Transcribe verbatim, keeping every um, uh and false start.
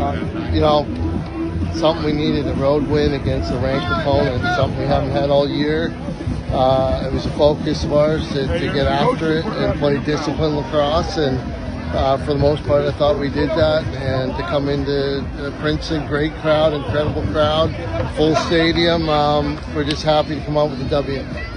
uh, you know, something we needed, a road win against a ranked opponent, something we haven't had all year. Uh, it was a focus of ours to, to get after it and play disciplined lacrosse, and uh, for the most part I thought we did that. And to come into uh, Princeton, great crowd, incredible crowd, full stadium, um, we're just happy to come out with a W.